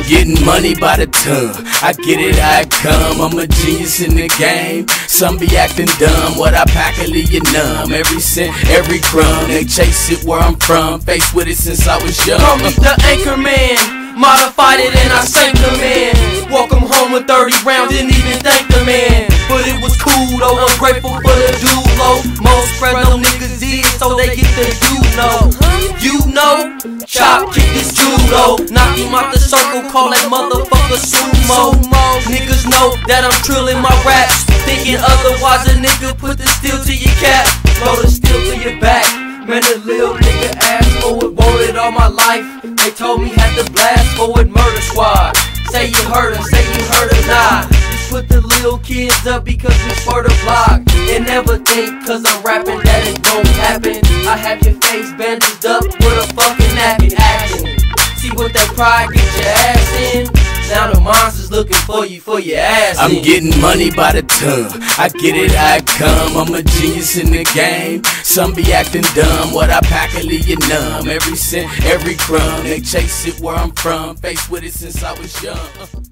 getting money by the ton. I get it how it come. I'm a genius in the game. Some be acting dumb. What I pack will leave you numb. Every cent, every crumb. They chase it where I'm from. Faced with it since I was young. Call me the anchor man. Modified it and I sank the man. Welcome home with 30 rounds, didn't even thank the man. But it was cool though, I'm grateful for the duo. Most spread no niggas did, so they get the you know. Chop, kick this judo. Knock him out the circle, call that motherfucker sumo. Niggas know that I'm trilling my raps. Thinking otherwise a nigga put the steel to your cap. Blow the steel to your back. Man, the little nigga asked for it, wanted all my life. They told me had to blast for it, murder squad. Say you heard her, say you heard her not. Just put the little kids up because we for the block. And never think, cause I'm rapping, that it won't happen. I have your face bandaged up with a fucking napkin action. See what that pride get your ass in? Now the monster's looking for your ass. I'm getting money by the ton. I get it how it come. I'm a genius in the game. Some be acting dumb. What I pack will leave you numb. Every cent, every crumb. They chase it where I'm from. Faced with it since I was young.